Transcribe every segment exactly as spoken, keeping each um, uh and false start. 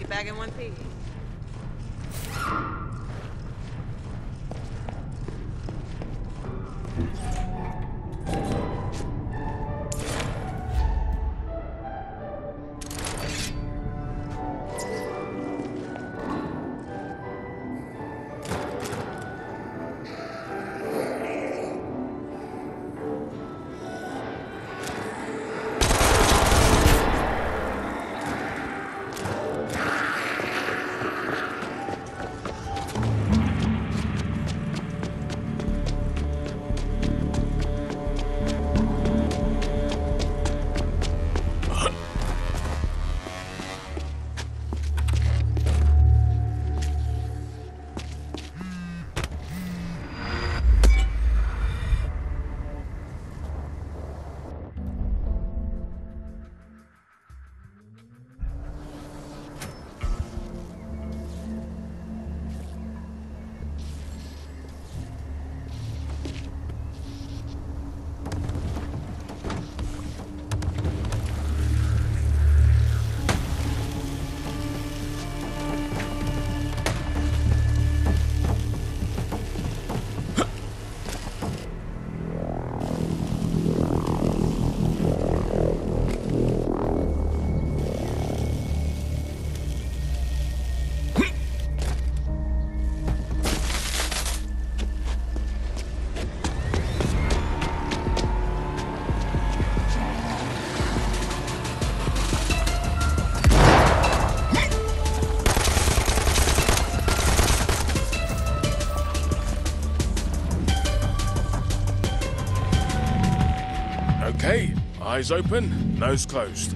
bag in one piece. Okay, eyes open, nose closed.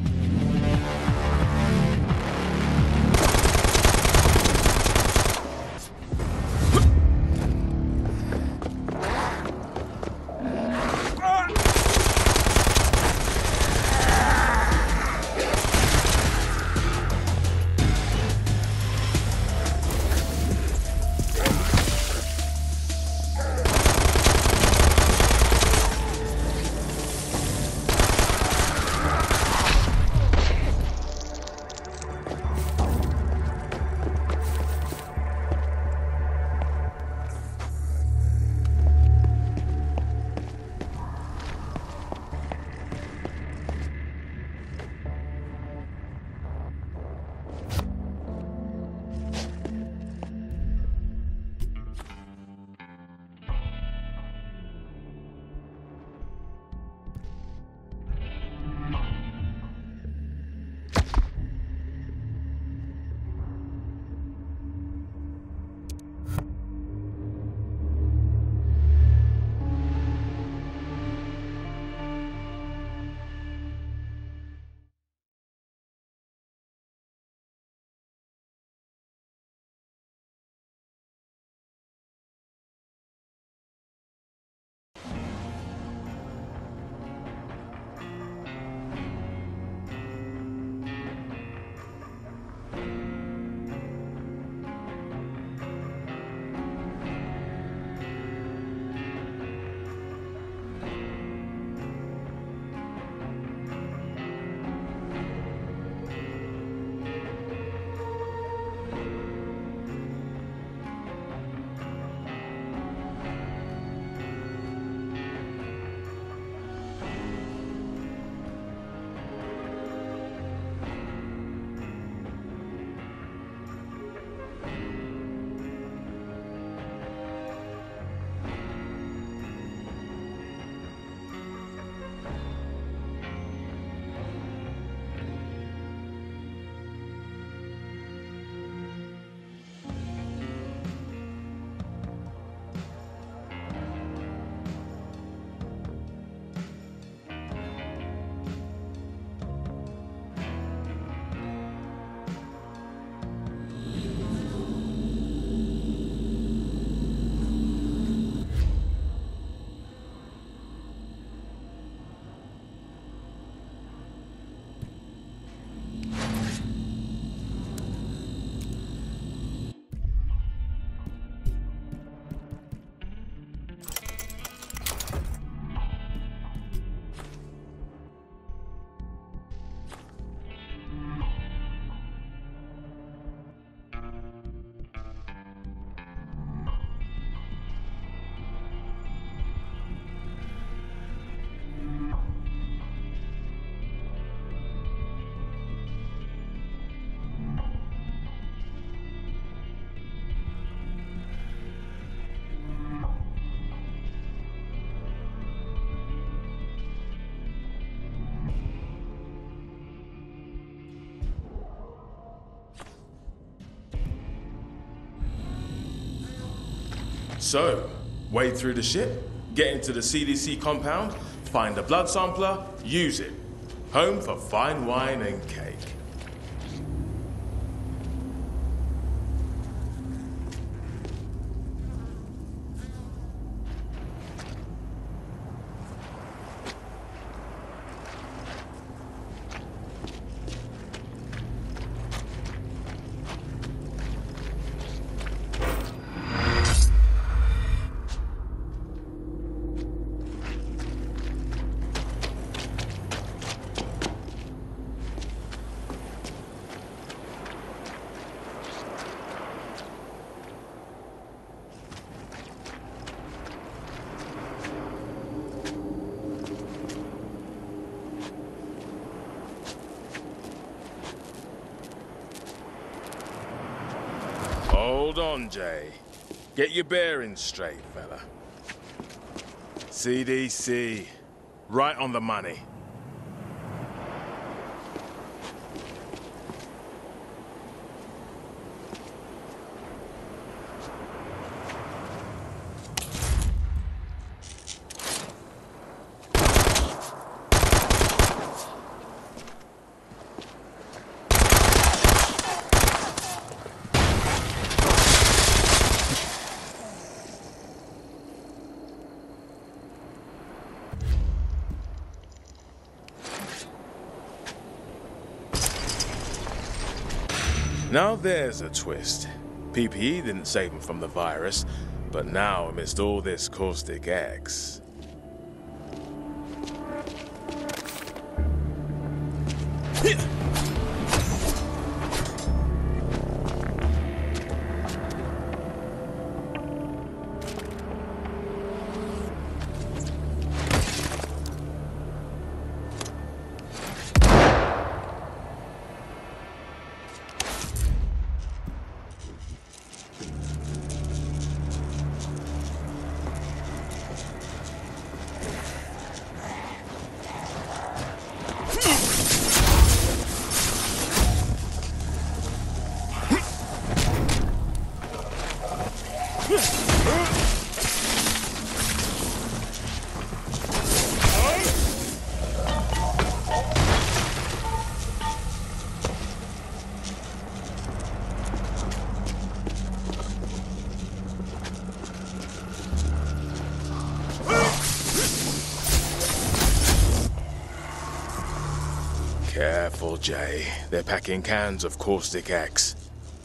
So, wade through the ship, get into the C D C compound, find a blood sampler, use it. Home for fine wine and cake. Hold on, Jay. Get your bearings straight, fella. C D C. Right on the money. Now there's a twist. P P E didn't save him from the virus, but now amidst all this caustic X... Careful, Jay. They're packing cans of caustic X.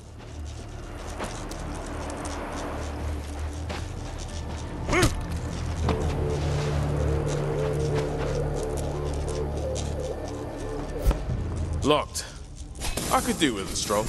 Locked. I could do with a stroll.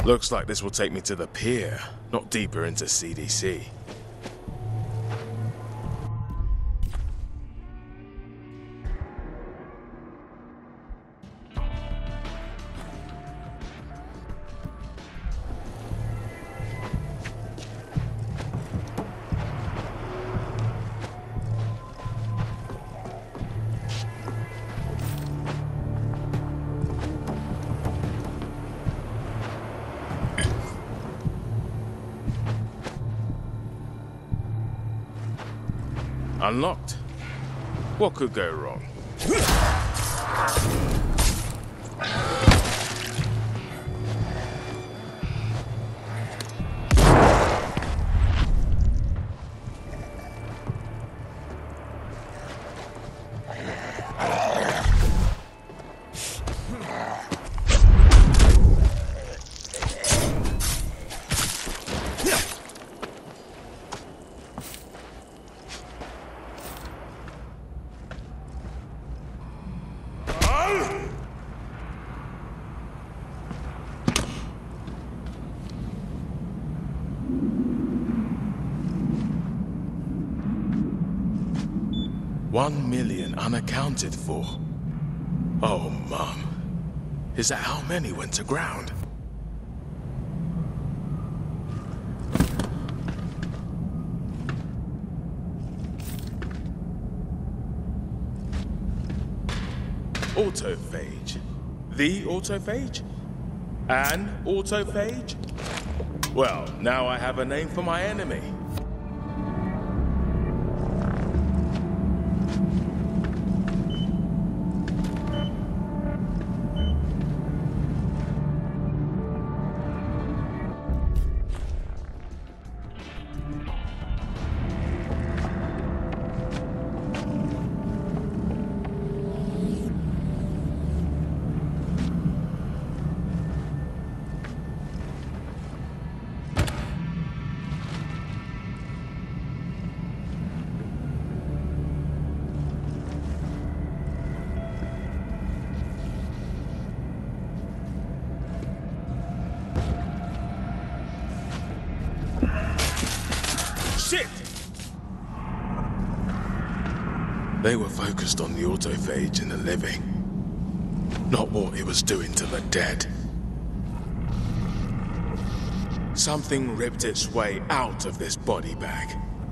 Looks like this will take me to the pier, not deeper into C D C. Unlocked. What could go wrong? One million unaccounted for. Oh, Mum. Is that how many went to ground? Autophage. The autophage? An autophage? Well, now I have a name for my enemy. Shit! They were focused on the autophage in the living, not what it was doing to the dead. Something ripped its way out of this body bag.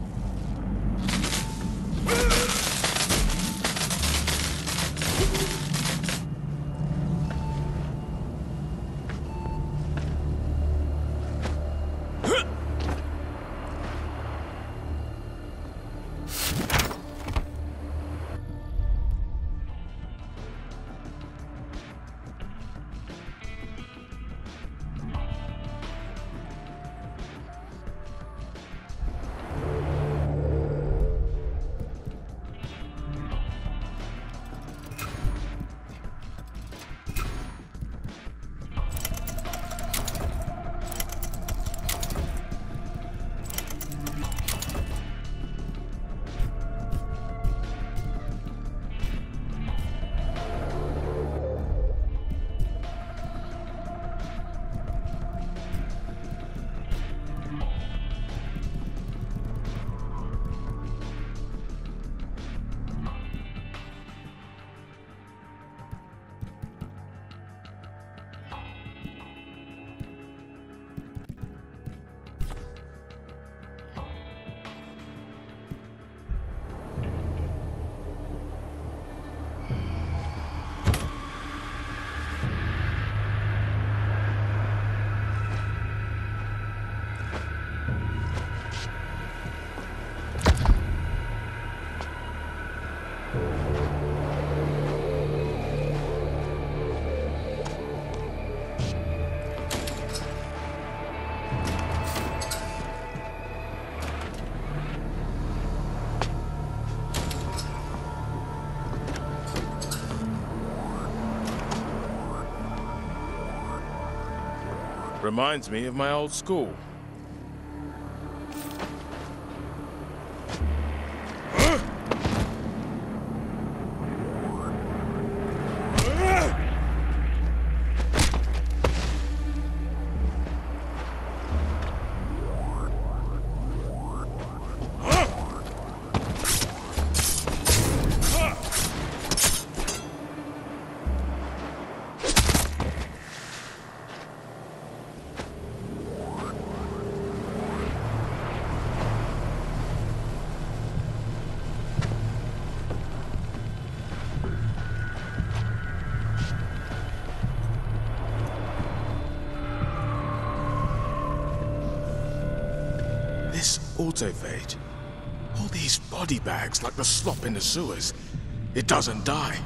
Reminds me of my old school. autophage. All these body bags like the slop in the sewers. It doesn't die.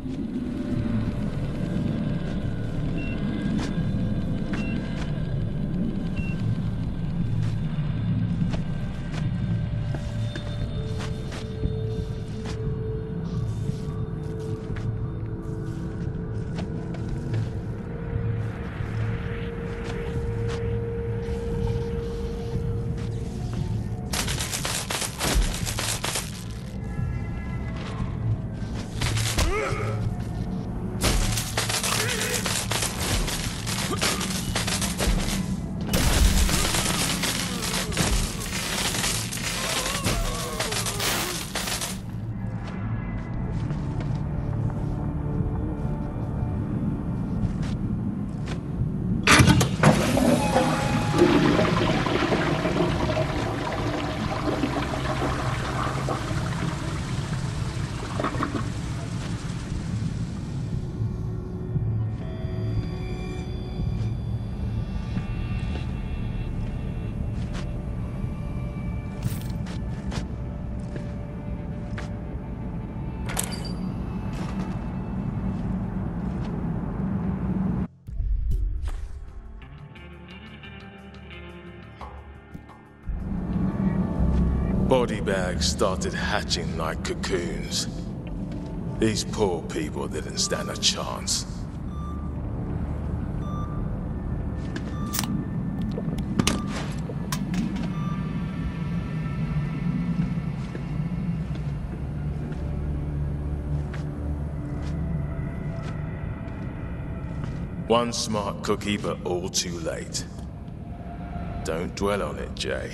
Body bags started hatching like cocoons. These poor people didn't stand a chance. One smart cookie, but all too late. Don't dwell on it, Jay.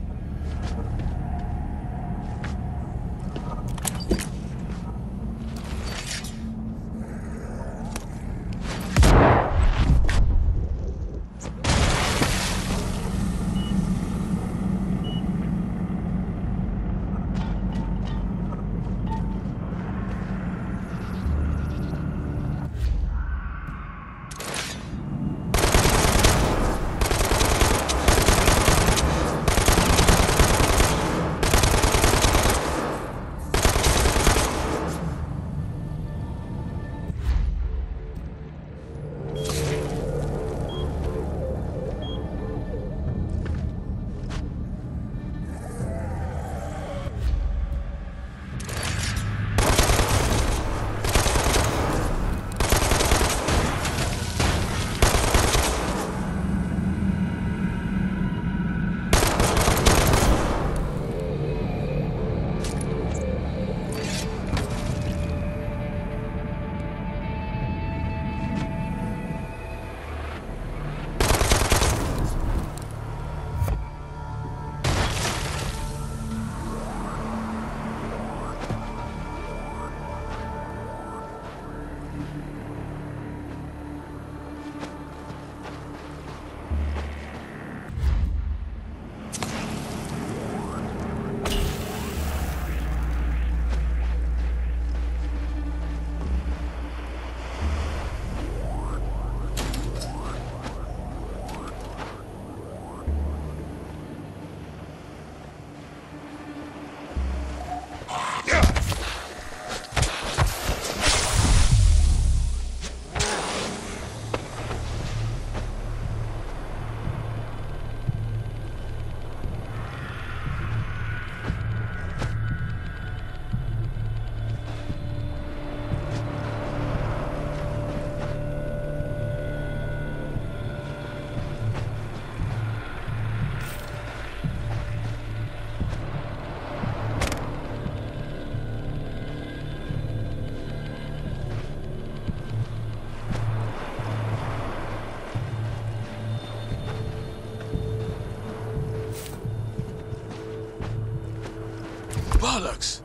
Bollocks!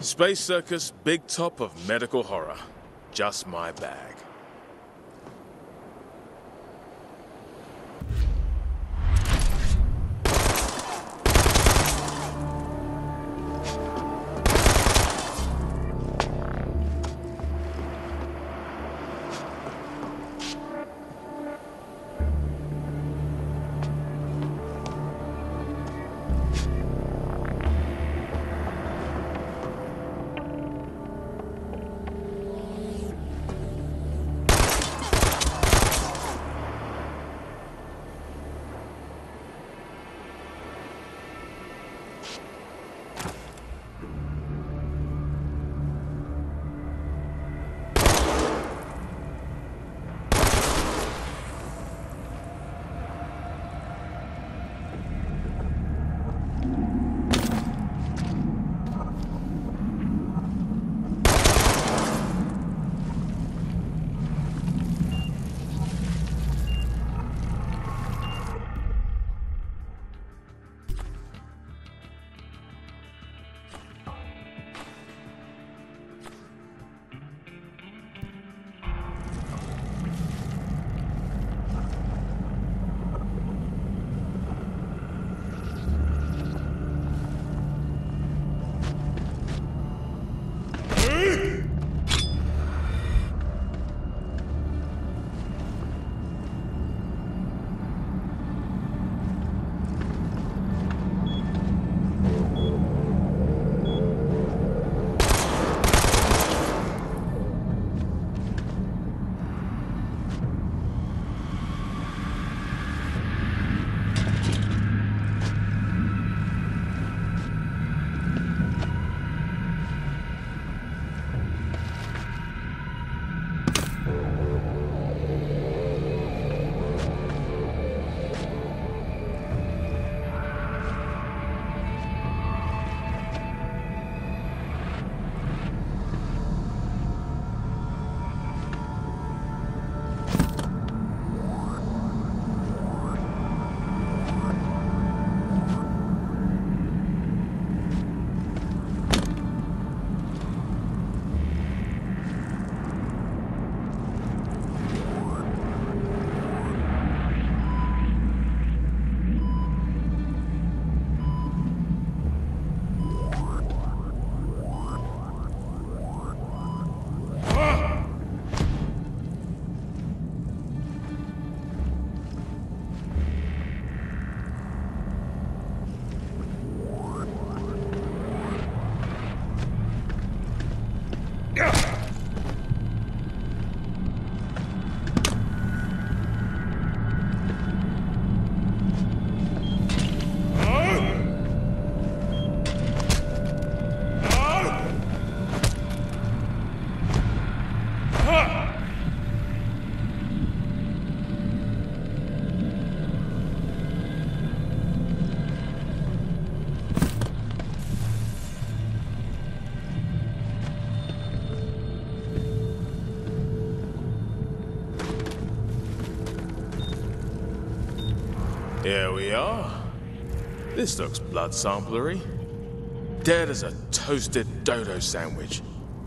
Space Circus, big top of medical horror. Just my bag. Here we are. This looks blood samplery. Dead as a toasted dodo sandwich.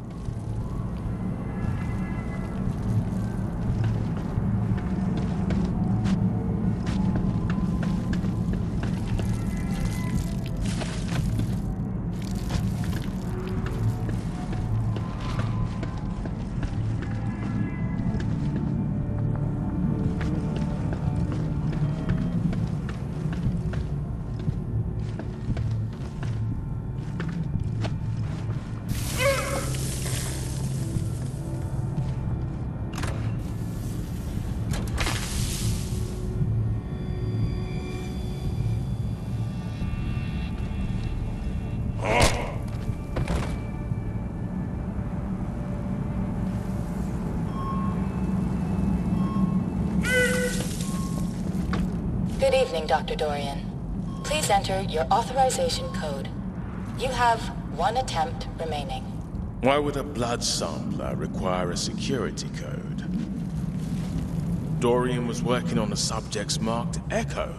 Good evening, Doctor Dorian. Please enter your authorization code. You have one attempt remaining. Why would a blood sampler require a security code? Dorian was working on the subjects marked Echo.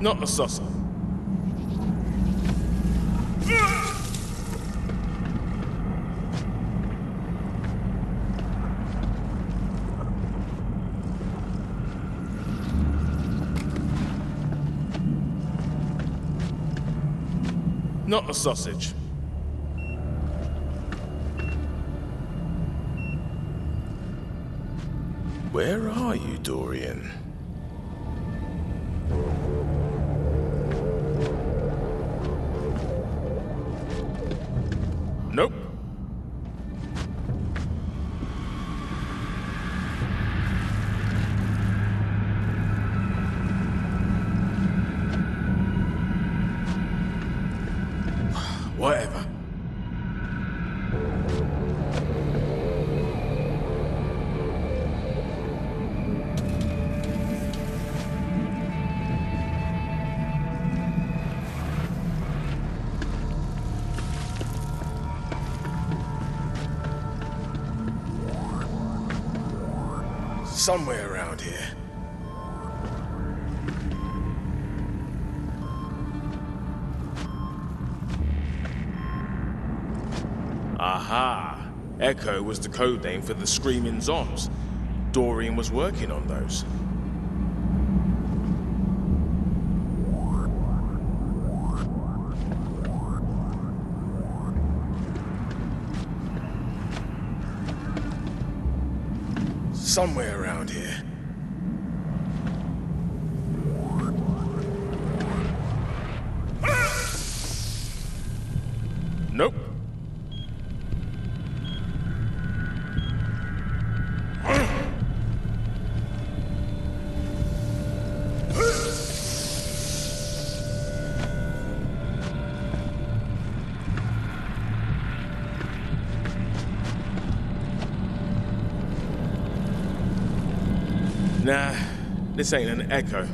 Not a saucer. Not a sausage. Where are you, Dorian? Nope. Whatever. Somewhere around here. Aha! Echo was the code name for the Screaming Zombs. Dorian was working on those. Somewhere around here. Nope. Nah, this ain't an echo.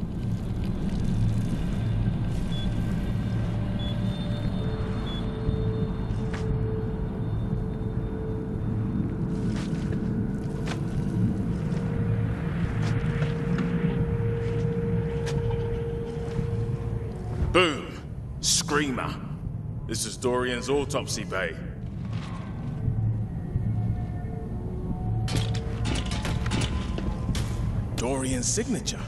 Boom! Screamer. This is Dorian's autopsy bay. Dorian's signature.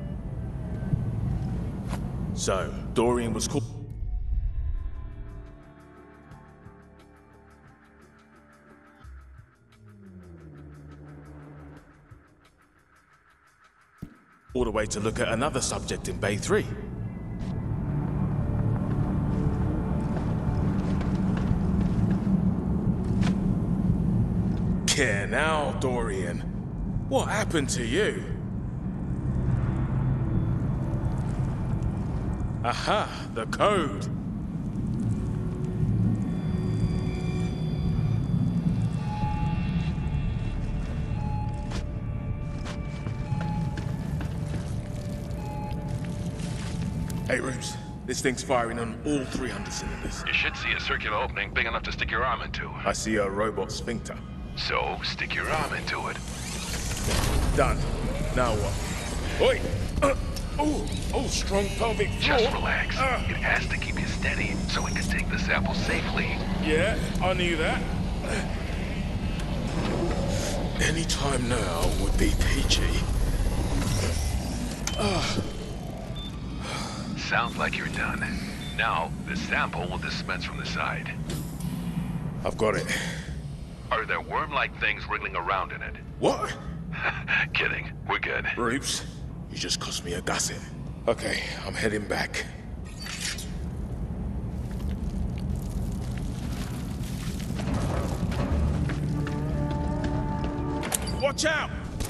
So, Dorian was called... all the way to look at another subject in Bay three. Yeah, now, Dorian. What happened to you? Aha, the code. Hey, Rubes, this thing's firing on all three hundred cylinders. You should see a circular opening big enough to stick your arm into. I see a robot sphincter. So, stick your arm into it. Done. Now what? Oi! Uh, oh, oh, strong pelvic floor. Just relax. Uh, it has to keep you steady so we can take the sample safely. Yeah, I knew that. Any time now would be peachy. Uh. Sounds like you're done. Now, the sample will dispense from the side. I've got it. Are there worm-like things wriggling around in it? What? Kidding. We're good. Rubes, you just cost me a gusset. Okay, I'm heading back. Watch out!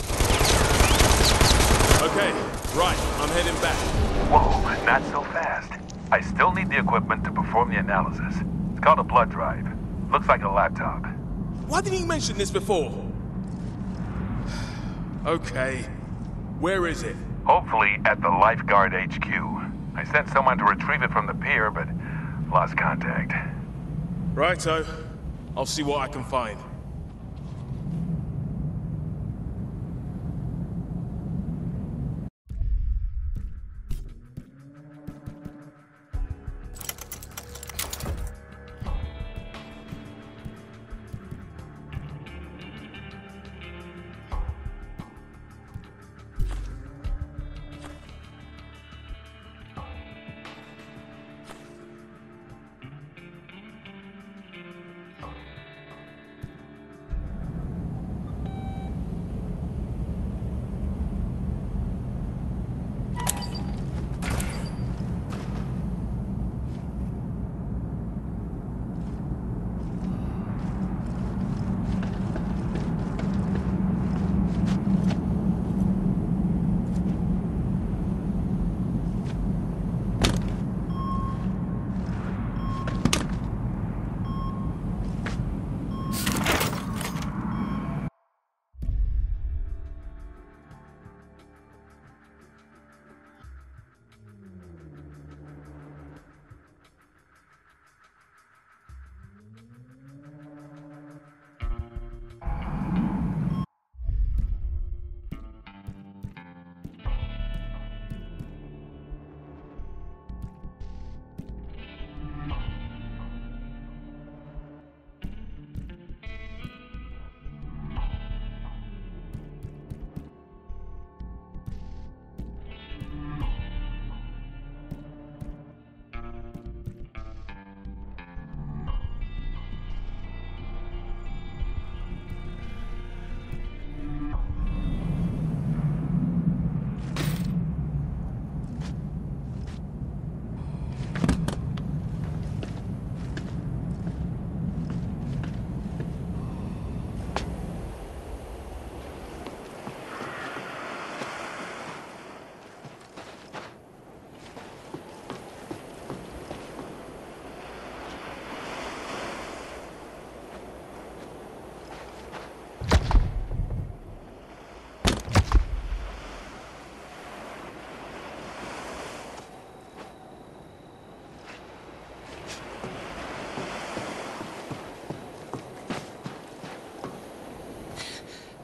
Okay, right, I'm heading back. Whoa, not so fast. I still need the equipment to perform the analysis. It's called a blood drive. Looks like a laptop. Why didn't you mention this before? Okay, where is it? Hopefully at the Lifeguard H Q. I sent someone to retrieve it from the pier, but lost contact. Righto. I'll see what I can find.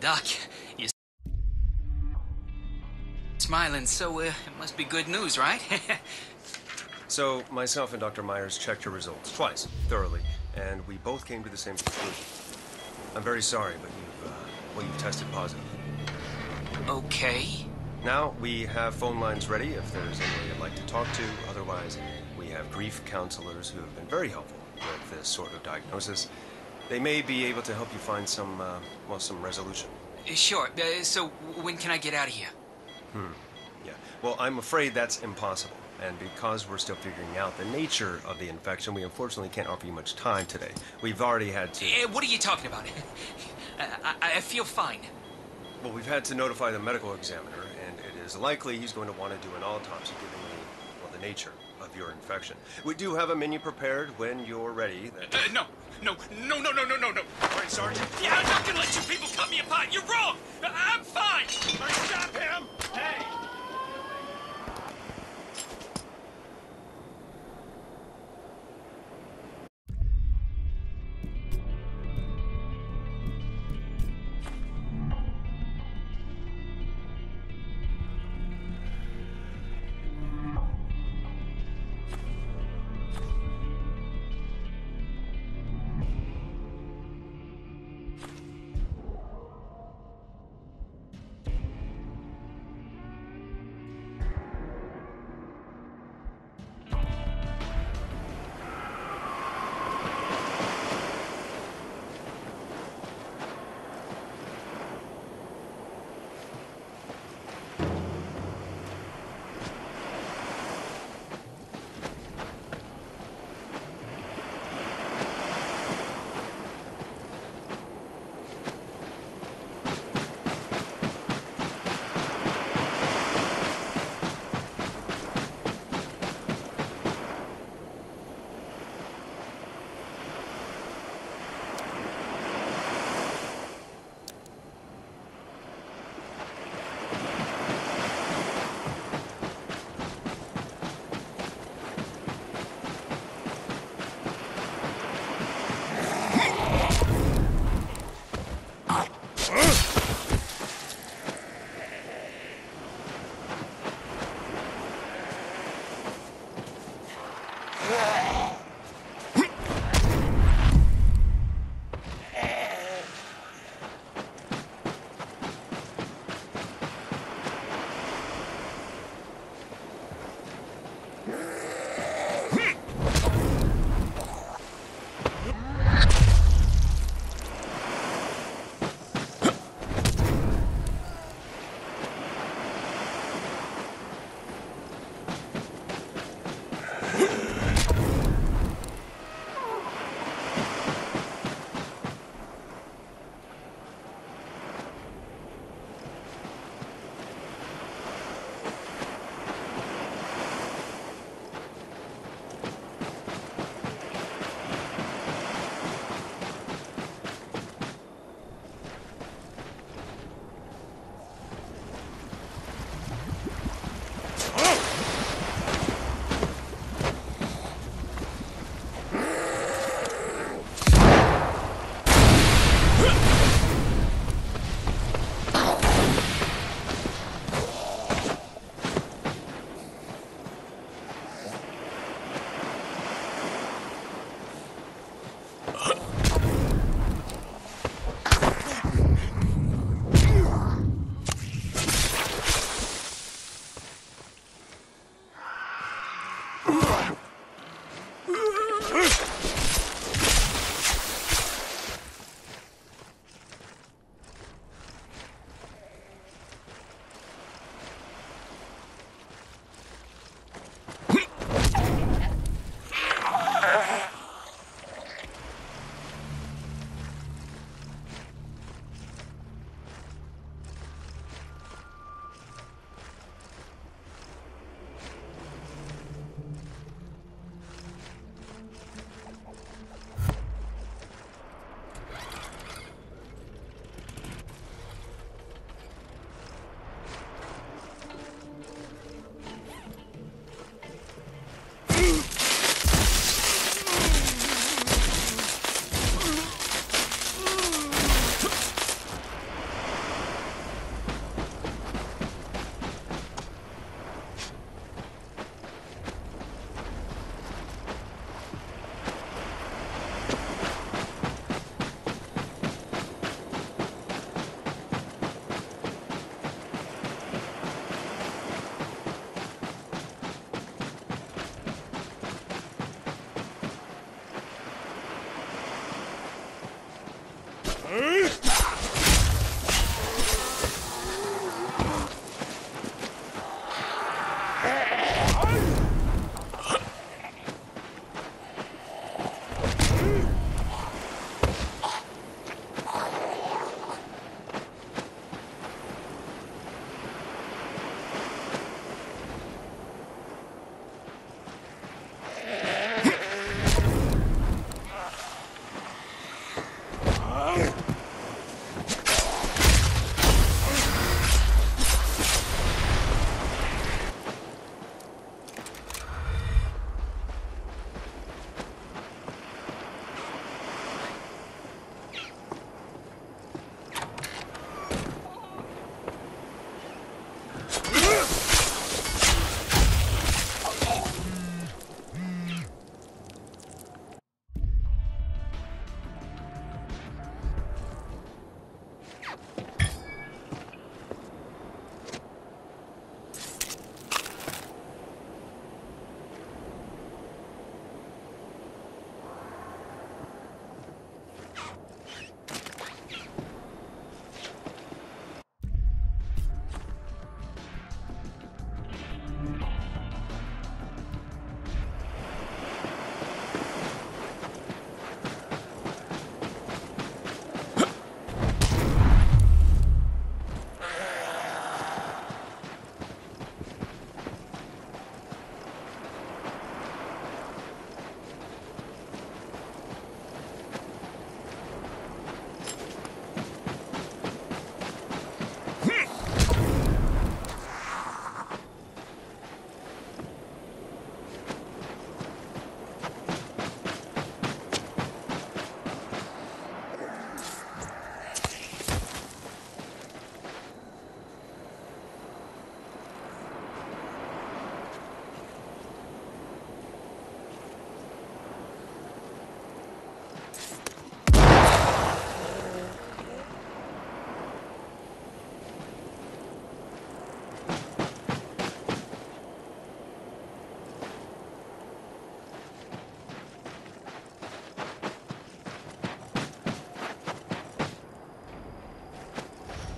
Doc, you're smiling, so uh, it must be good news, right? So, myself and Doctor Myers checked your results twice, thoroughly, and we both came to the same conclusion. I'm very sorry, but you've, uh, well, you've tested positive. Okay. Now, we have phone lines ready if there's anyone you'd like to talk to. Otherwise, we have grief counselors who have been very helpful with this sort of diagnosis. They may be able to help you find some, uh, well, some resolution. Uh, Sure. Uh, so, when can I get out of here? Hmm. Yeah. Well, I'm afraid that's impossible. And because we're still figuring out the nature of the infection, we unfortunately can't offer you much time today. We've already had to... Uh, what are you talking about? I, I, I feel fine. Well, we've had to notify the medical examiner, and it is likely he's going to want to do an autopsy given the, well, the nature of your infection. We do have a menu prepared when you're ready. That... Uh, no, no, no, no, no, no, no, no. All right, Sergeant. Yeah, I'm not gonna let you people cut me apart. You're wrong. I- I'm fine. All right, stop him! Hey!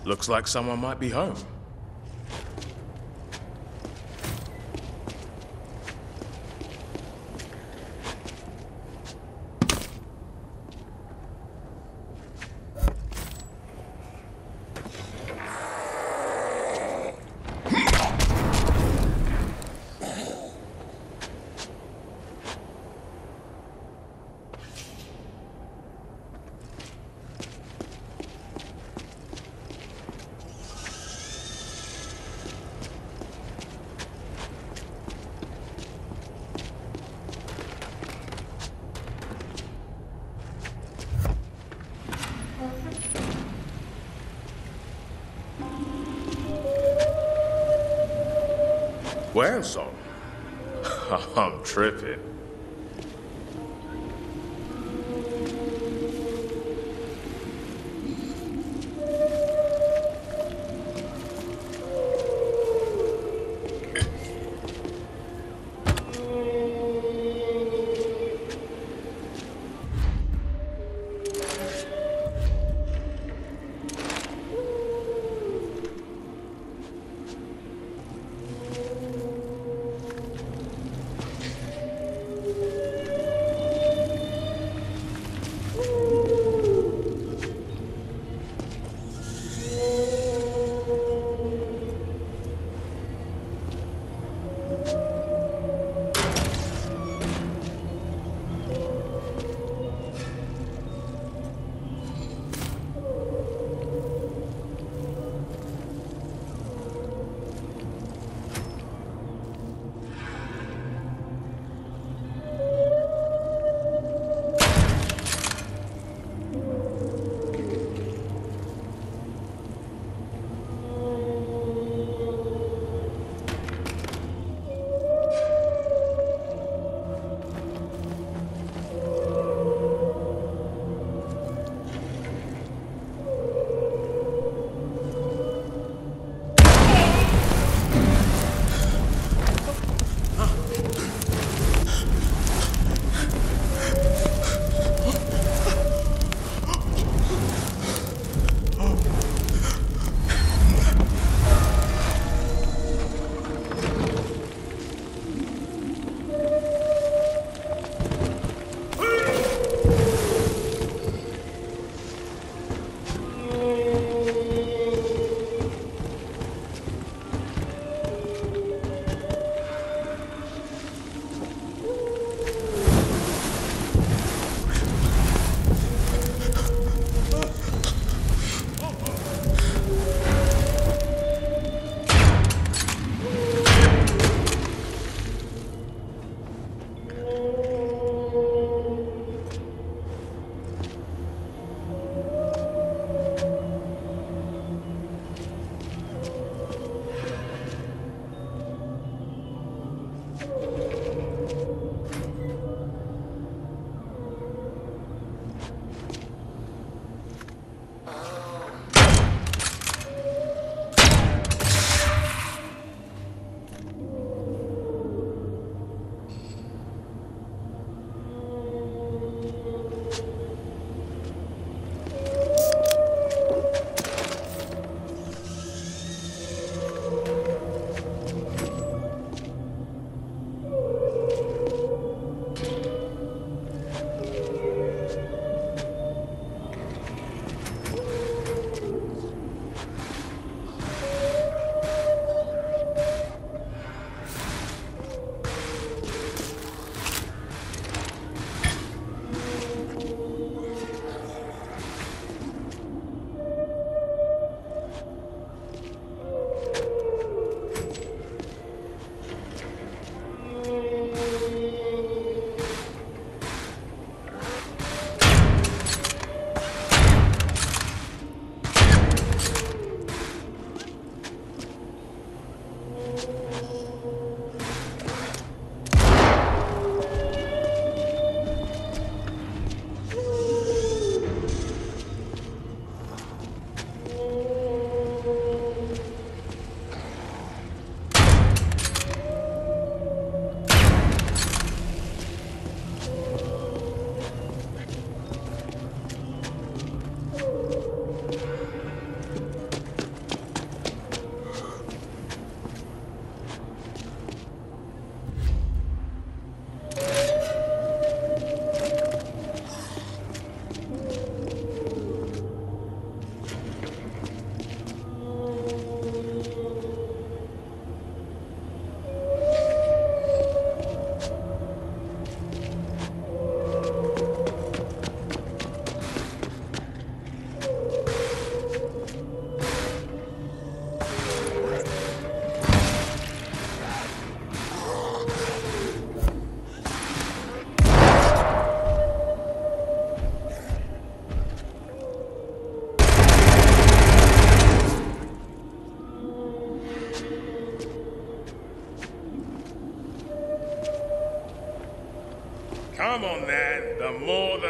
Looks like someone might be home. Whanson? I'm tripping.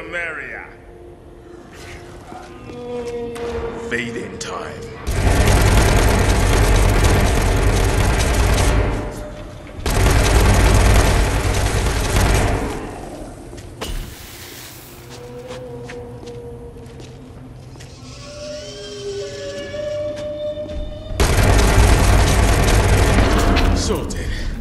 the merrier. Feeding time. Sorted.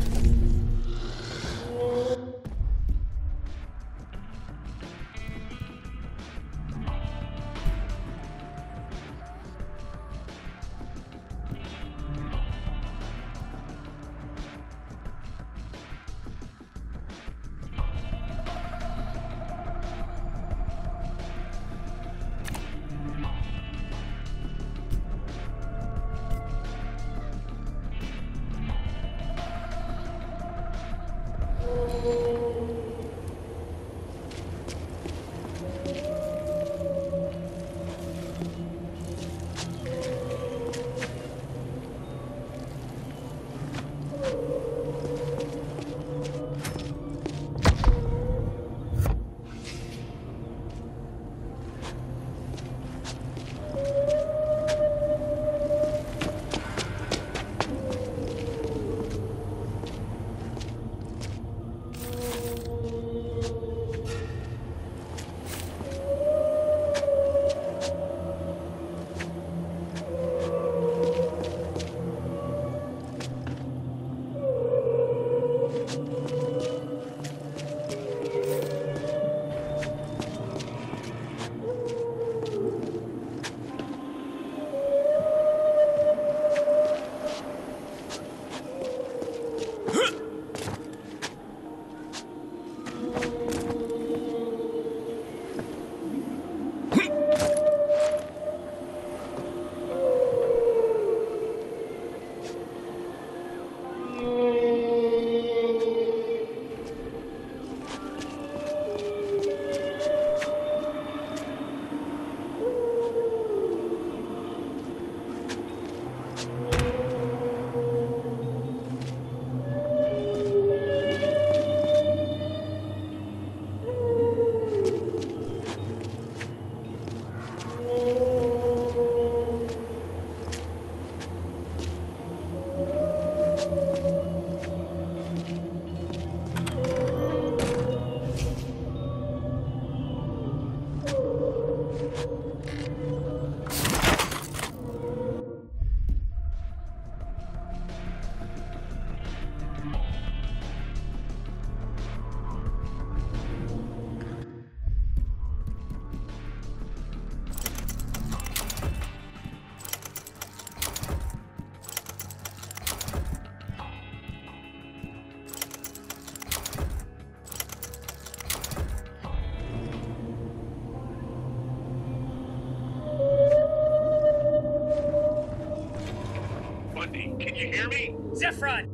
Can you hear me? Zephron!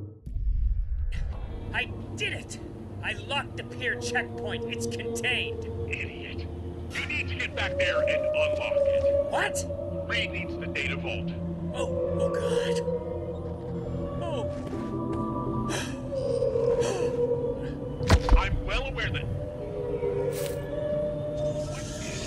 I did it! I locked the pier checkpoint. It's contained. Idiot. You need to get back there and unlock it. What? Reed needs the data vault. Oh, oh God. Oh. I'm well aware that... What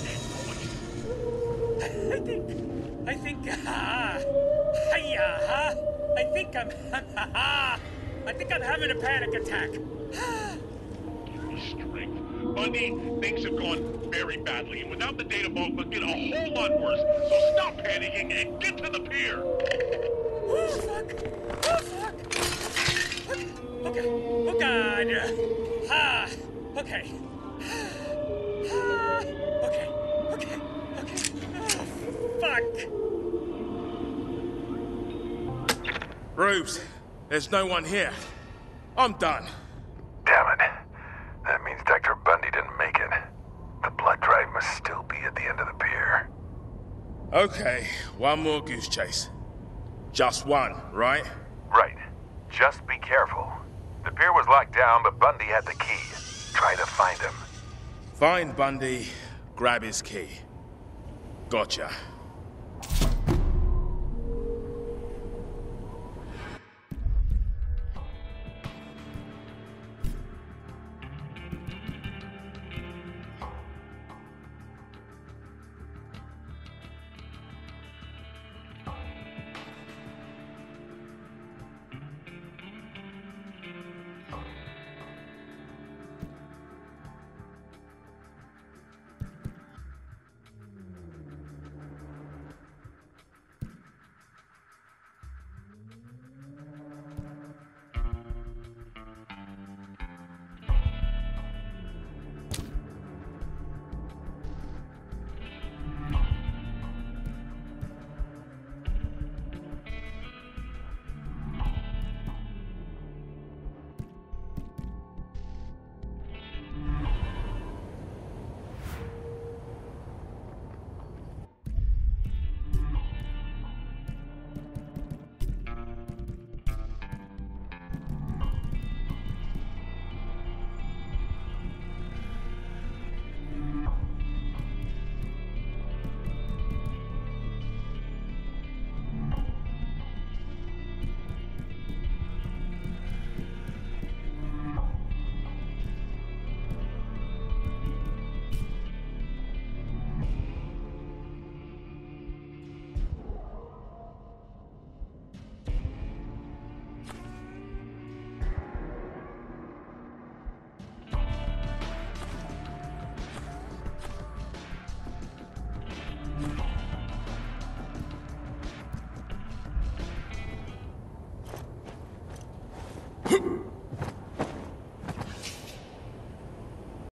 is that noise? I think... I think... Ah... Hiya, huh? I think I'm... I think I'm having a panic attack. Give me strength. Bundy, things have gone very badly, and without the data vault, they'll get a whole lot worse. So stop panicking and get to the pier. Oh, fuck. Oh, fuck. Okay. Oh, God. Ah. Okay. Ah. Okay. Okay. Okay. Oh, fuck. Rubes, there's no one here. I'm done. Damn it. That means Doctor Bundy didn't make it. The blood drive must still be at the end of the pier. Okay, one more goose chase. Just one, right? Right. Just be careful. The pier was locked down, but Bundy had the key. Try to find him. Find Bundy, grab his key. Gotcha.